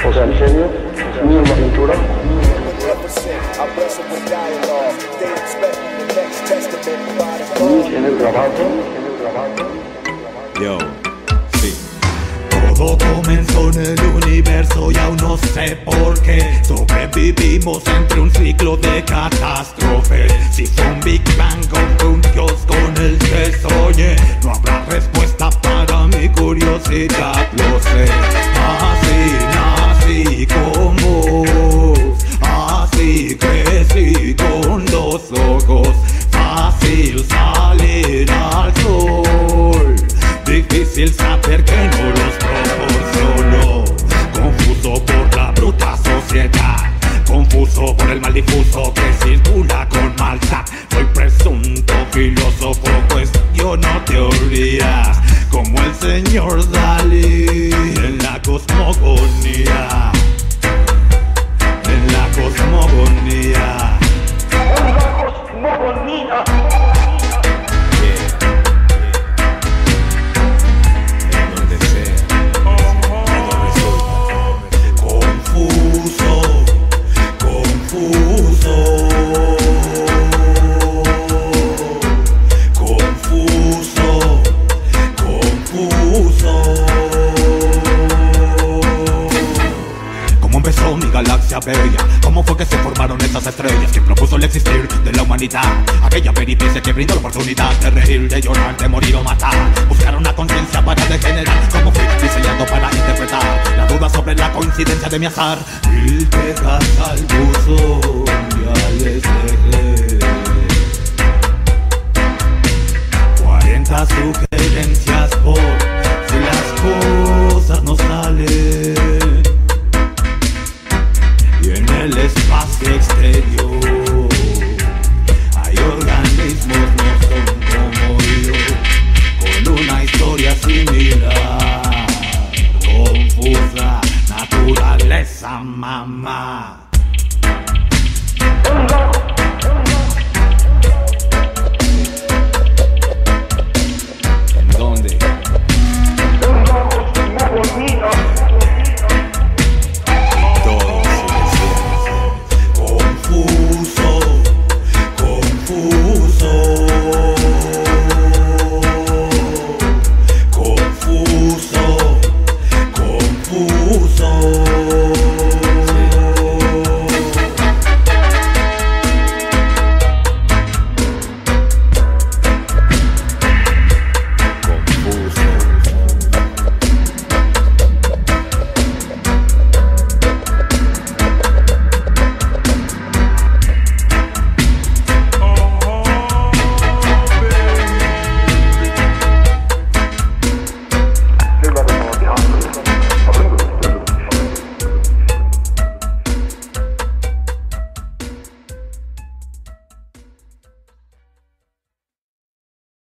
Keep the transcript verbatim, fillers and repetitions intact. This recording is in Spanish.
O sea, en serio, es mi misma pintura. En el trabajo, en el trabajo. Yo, sí. Todo comenzó en el universo y aún no sé por qué sobrevivimos entre un ciclo de catástrofes. Si fue un Big Bang o fue un Dios con el que soñé, no habrá respuesta para mi curiosidad, lo sé. Así nací con vos, así crecí con dos ojos. Fácil salir al sol, difícil saber que no los proporciono. Confuso por la bruta sociedad, confuso por el mal difuso que circula con maldad. Soy presunto filósofo, cuestiono teorías como el señor Dalí en la cosmogonía. En la cosmogonía. En la cosmogonía. Mi galaxia bella, ¿cómo fue que se formaron esas estrellas? ¿Quién propuso el existir de la humanidad? Aquella peripecia que brindó la oportunidad de reír, de llorar, de morir o matar. Buscar una conciencia para degenerar. ¿Cómo fui diseñado para interpretar la duda sobre la coincidencia de mi azar? Mil quejas al buzón ya les dejé, cuarenta sugerencias por si las cosas no salen. Y en el espacio exterior hay organismos no son como yo, con una historia similar, confusa naturaleza, mamá.